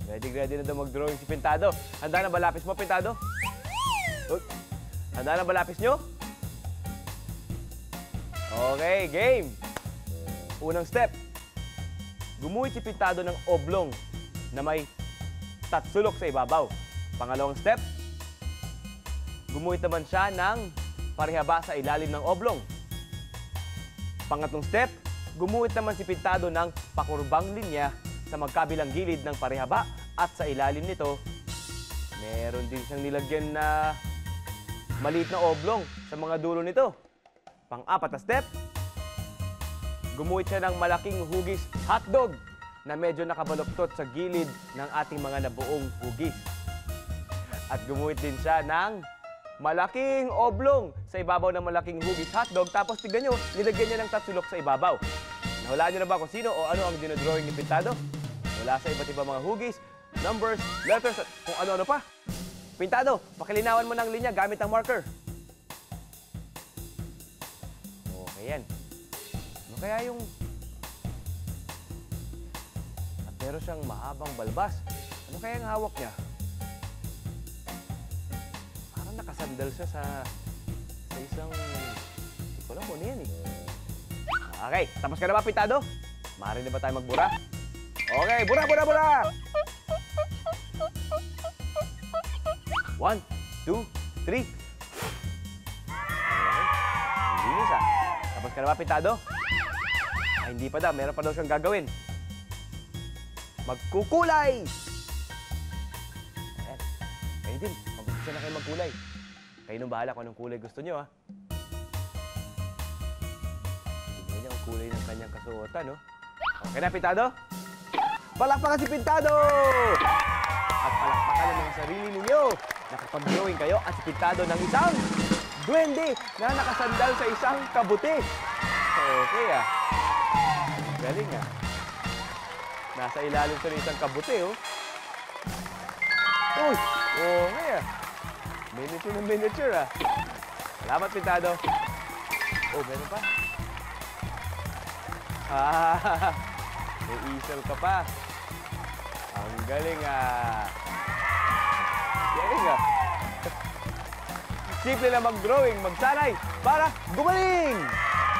Ready na daw mag-drawing si Pintado. Handa na ba lapis mo, Pintado? Uy. Handa na ba lapis nyo? Okay, game! Unang step. Gumuhit si Pintado ng oblong na may tatsulok sa ibabaw. Pangalawang step. Gumuhit naman siya ng parihaba sa ilalim ng oblong. Pangatlong step. Gumuhit naman si Pintado ng pakurbang linya sa magkabilang gilid ng parihaba at sa ilalim nito, meron din siyang nilagyan na maliit na oblong sa mga dulo nito. Pang-apat na step, gumuhit siya ng malaking hugis hotdog na medyo nakabaluktot sa gilid ng ating mga nabuong hugis. At gumuhit din siya ng malaking oblong sa ibabaw ng malaking hugis hotdog. Tapos tignan nyo, nilagyan niya ng tatsulok sa ibabaw. Nahulaan nyo na ba kung sino o ano ang dinodrawing ni Pintado? Mula sa iba't ibang mga hugis, numbers, letters, at kung ano-ano pa. Pintado, pakilinawan mo ng linya gamit ang marker. Okay yan. Ano kaya yung... At meron siyang mahabang balbas. Ano kaya ang hawak niya? Parang nakasandal siya sa isang... Hindi ko alam kung ano yan eh. Okay, tapos ka na ba, Pintado? Maaari na ba tayo magbura? Okay, bura! 1, 2, 3. Okay. Linis ah. Tapos ka na ba, Pintado? Ay, hindi pa daw. Meron pa daw siyang gagawin. Magkukulay! Ayan. Kayo din. Mag-umpisa na kayo magkulay. Kayo nung bahala kung anong kulay gusto nyo, ha? Tignan niyo ang kulay ng kanyang kasuotan, no? Okay na, Pintado? Palakpakan si Pintado! At palakpakan ng mga sarili ninyo. Nakapag-drawing kayo at si Pintado ng isang duwende na nakasandal sa isang kabuti. Okay ah. Galing ah. Nasa ilalim sa isang kabuti oh. Uy! Okay ah. Miniature na miniature ah. Salamat, Pintado. Oh, meron pa. Ah, may easel ka pa. Ang galing ah. Galing ah. Simple na mag-drawing, magsanay para gumaling!